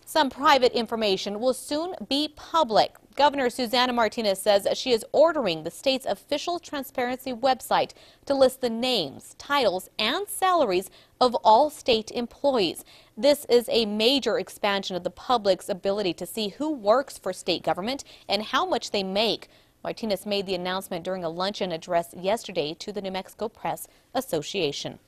Some private information will soon be public. Governor Susana Martinez says she is ordering the state's official transparency website to list the names, titles, and salaries of all state employees. This is a major expansion of the public's ability to see who works for state government and how much they make. Martinez made the announcement during a luncheon address yesterday to the New Mexico Press Association.